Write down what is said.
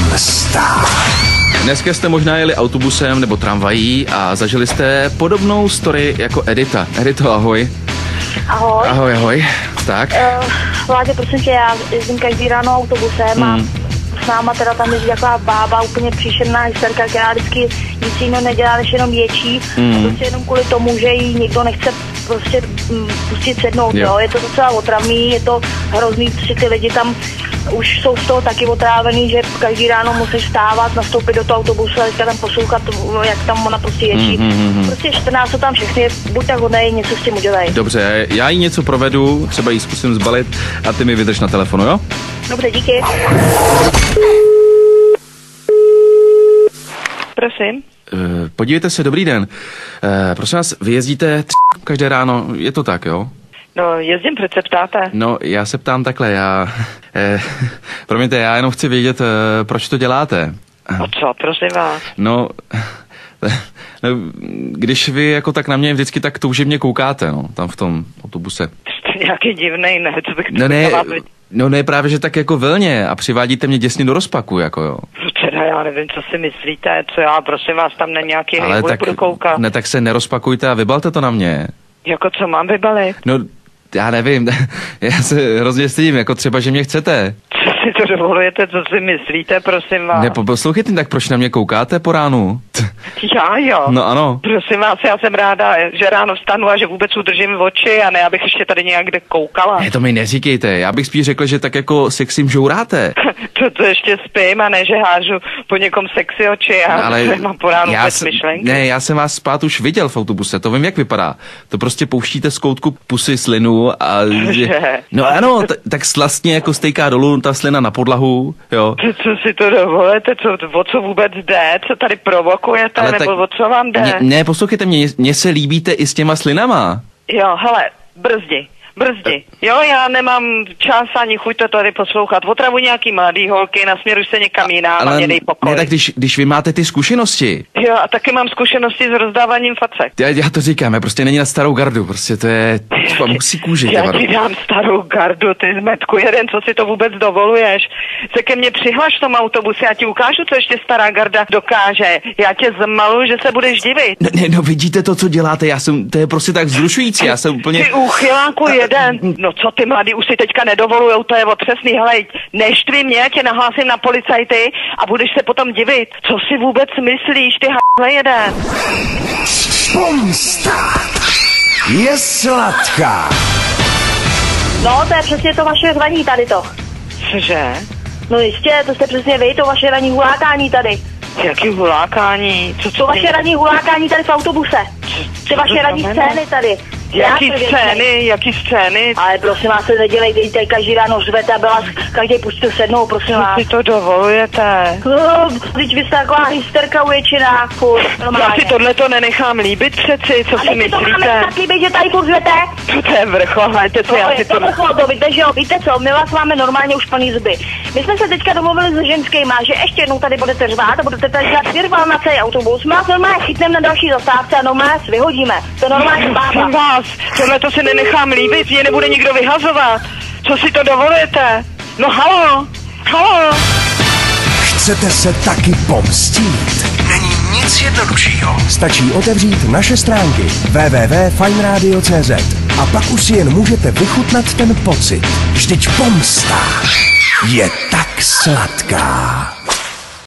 Pomsta. Dneska jste možná jeli autobusem nebo tramvají a zažili jste podobnou story jako Edita. Edito, ahoj. Ahoj. Ahoj, ahoj. Tak. Vládě, prosím tě, já jezdím každý ráno autobusem a s náma teda tam jezdí taková bába, úplně příšerná hysterka, která vždycky nic jiného nedělá, než jenom ječí. Prostě jenom kvůli tomu, že jí nikdo nechce prostě pustit sednout, jo. Je to docela otravný, je to hrozný, protože ty lidi tam už jsou z toho taky otrávený, že každý ráno musíš vstávat, nastoupit do toho autobusu a teďka tam poslouchat, jak tam ona prostě ječí. Prostě 14 tam všechny, buď tak hodnej, něco s tím udělej. Dobře, já jí něco provedu, třeba jí zkusím zbalit a ty mi vydrž na telefonu, jo? Dobře, díky. Prosím. Podívejte se, dobrý den. Prosím vás, vy jezdíte každé ráno, je to tak, jo? No, jezdím, proč se ptáte? No, já se ptám takhle, promiňte, já jenom chci vědět, proč to děláte. O co, prosím vás? No, když vy jako tak na mě vždycky tak touživně koukáte, no, tam v tom autobuse. Jste nějaký divnej, ne? Co bych No ne, právě, že tak jako velně a přivádíte mě děsně do rozpaku, jako jo. Teda já nevím, co si myslíte, co já, prosím vás, tam na nějaký hejbůj budu koukat. Ne, tak se nerozpakujte a vybalte to na mě. Jako co mám vybalit? No, já nevím, já se hrozně stydím, jako třeba, že mě chcete. Co si to dovolujete, co si myslíte, prosím vás? Ne, poslouchejte, tak proč na mě koukáte po ránu? Já jo? No ano. Prosím vás, já jsem ráda, že ráno vstanu a že vůbec udržím v oči a ne, abych ještě tady nějak kde koukala. Ne, to mi neříkejte, já bych spíš řekl, že tak jako sexím žouráte. To ještě spím a ne, že hážu po někom sexy oči, já nemám po ránu vůbec myšlenky. Ne, já jsem vás spát už viděl v autobuse, to vím, jak vypadá. To prostě pouštíte z koutku pusy slinu a... No ano, tak slastně jako stejká dolů ta slina na podlahu, jo. Co si to dovolíte, o co vůbec jde, co tady provokujete, ale nebo o co vám jde? Ne, poslouchejte mě, mně se líbíte i s těma slinama. Jo, hele, brzdi. Jo, já nemám čas ani chuť to tady poslouchat. Otravu nějaký mladý holky, nasměruj se někam jinam a mě dej pokoj. Ne, tak když vy máte ty zkušenosti. Jo, a taky mám zkušenosti s rozdáváním facek. Já to říkám, já prostě není na starou gardu, prostě to je, musí kůžit. Já ti dám starou gardu, ty zmetku jeden, co si to vůbec dovoluješ. Se ke mně přihlaš v tom autobuse, já ti ukážu, co ještě stará garda dokáže. Já tě zmalu, že se budeš divit. No vidíte to, co děláte, to je prostě tak vzrušující, já jsem úplně... Ty úchyláku jeden. No co ty mladý už si teďka nedovolujou, to je otřesný, hele, neštvi mě, tě nahlásím na policajty a budeš se potom divit. Co si vůbec myslíš, ty h***le jeden? Pomsta je sladká. No, to je přesně to vaše řvaní tady to. Cože? No jistě, to jste přesně vy, to vaše ranní hulákání tady. Jaký hulákání? To vaše ranní hulákání tady v autobuse. Ty vaše ranní scény tady. Jaký scény? Ale prosím vás, se nedělejte, tady každý ráno řvete a byla každý pustil sednou, prosím vás. Co si to dovolujete? Teď vy jste taková hysterka uječená, furt. Já si tohleto nenechám líbit přeci, co si myslíte? Ale to máme líbit, že tady furt řvete? To je vrchol, hejte co, já si to... Víte, že jo, víte co, my vás máme normálně už plný zuby. My jsme se teďka domluvili s ženskýma, že ještě jednou tady budete řvát a budete tady dělat firval na celý autobus. My vás normálně chytneme na další zastávce a normálně vás vyhodíme. To je normálně bába. Tohle to si nenechám líbit, mě nebude nikdo vyhazovat. Co si to dovolujete? No halo. Chcete se taky pomstít? Není nic jednoduššího. Stačí otevřít naše stránky www.fajnradio.cz a pak už si jen můžete vychutnat ten pocit. Vždyť pomsta je tak sladká.